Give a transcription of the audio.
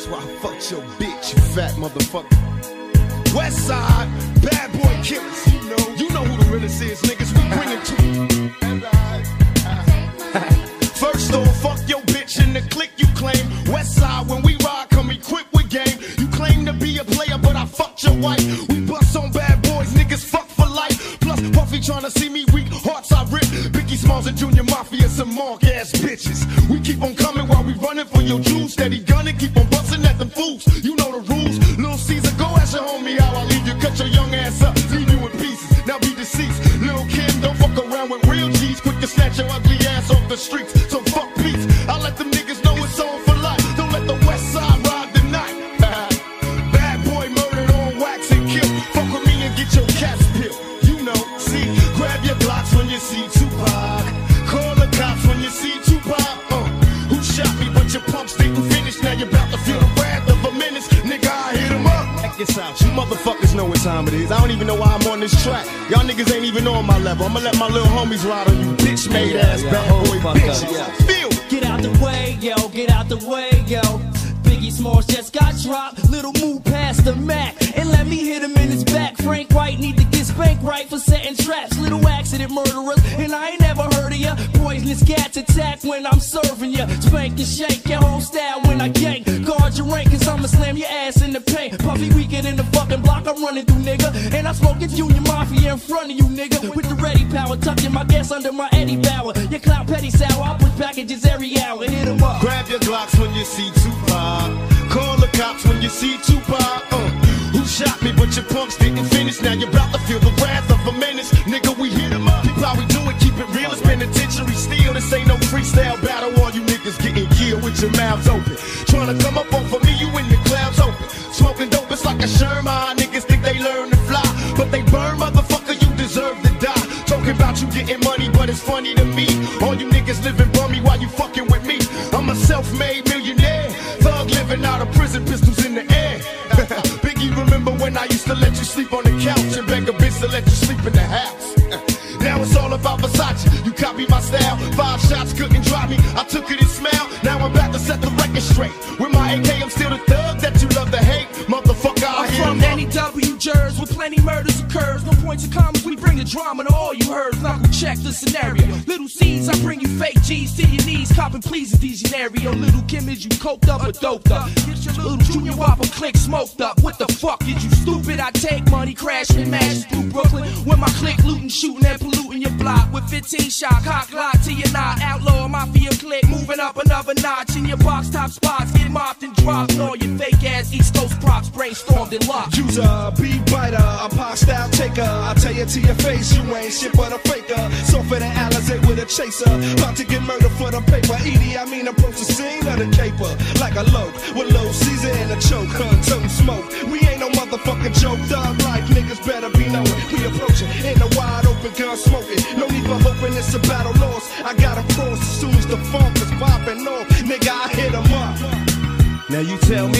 That's why I fucked your bitch, you fat motherfucker. West Side, bad boy killers. You know who the realest is, niggas. We bring it to you. First off, fuck your bitch in the clique you claim. West Side, when we ride, come equipped with game. You claim to be a player, but I fucked your wife. We bust on bad boys, niggas fuck for life. Plus, Puffy tryna see me weak, hearts I rip. Biggie Smalls and Junior Mafia, some mark ass bitches. We keep on coming while we running for your jewels. Steady gunning, keep on busting at them fools. You know the rules. Little Caesar, go ask your homie how I leave you. Cut your young ass up, leave you in pieces. Now be deceased. Little Kim, don't fuck around with real G's. Quick to snatch your ugly ass off the streets. So fuck peace. I let them niggas know it's on for life. Don't let the West Side ride the night. Bad boy murdered on wax and kill. Fuck with me and get your cats peeled. You know, see, grab your Glocks when you see Tupac. Call the cops when you see Tupac. Who shot me but your pumps didn't finish. Now you're about to feel the wrath of a menace. Nigga, I hit him up. Check this out, you motherfuckers know what time it is. I don't even know why I'm on this track. Y'all niggas ain't even on my level. I'ma let my little homies ride on you bitch made ass bad boy bitches. Feel. Get out the way, yo, get out the way, yo. Biggie Smalls just got dropped. Little move past the Mac and let me hit him in his back. Frank White need to get spanked right for setting traps. Little accident murderers, and I ain't never heard of ya. Poisonous cats attack when I'm serving ya. Spank and shake your whole style when I gank. Guard your rank, cause I'ma slam your ass in the paint. Puffy weaker than the fucking block I'm running through, nigga. And I'm smoking Junior Mafia in front of you, nigga. With the ready power, tucking my gas under my Eddie Bauer. Your clout petty sour, I push packages every hour. Hit 'em up. Grab your Glocks when you see Tupac. Call the cops when you see Tupac. Who shot me but your punks didn't finish. Now you're about to feel the wrath of a menace. Nigga, we hit 'em up. Keep how we do it, keep it real. It's penitentiary steel. This ain't no freestyle battle. All you niggas getting killed with your mouths open. Trying to come up on for me, you in the clouds open. Smoking dope, it's like a Sherman. Niggas think they learn to fly, but they burn, motherfucker, you deserve to die. Talking about you getting money, but it's funny to me. All you niggas living bummy while you fucking with me. I'm a self-made millionaire. Thug living out of prison, pistols in the air. Biggie, remember when I used to let you sleep on the couch and beg a bitch to let you sleep in the house? Now it's all about Versace. You copy my style. 5 shots couldn't drop me. I took it and smiled. Now I'm about to set the record straight. With my AK, I'm still the thug that you love to hate. Motherfucker, I'm from Danny W. Jers, where plenty murders occurs. No points or commas, we bring the drama to all you heard. Knuckle check the scenario. Little C's, I bring you fake G's to your knees. Copping please at these scenario. Little Kim, is you coked up or doped up? Get your little Junior Whopper click smoked up. What the fuck is you stupid? I take money, crashing and mashes through Brooklyn. With my click looting, shooting and polluting your block. With 15 shot, cock lock to your knot. Outlaw mafia click, moving up another notch. In your box top spots, get mopped and dropped. And all your fake ass East Coast props brainstormed and locked. User, beat biter, a pop style taker. I tell you to your face, you ain't shit but a faker. Softer than Alizé with a chaser. About to get murdered for the paper. Edie, I mean approach the scene of the caper. Like a loke, with low Caesar and a choke. Toting smoke, we ain't no motherfucking joke. Thug life, niggas better be knowing. We approaching in a wide open gun smoking. No need for hoping it's a battle lost. I got a cross as soon as the funk is popping off. Nigga, I hit 'em up. Now you tell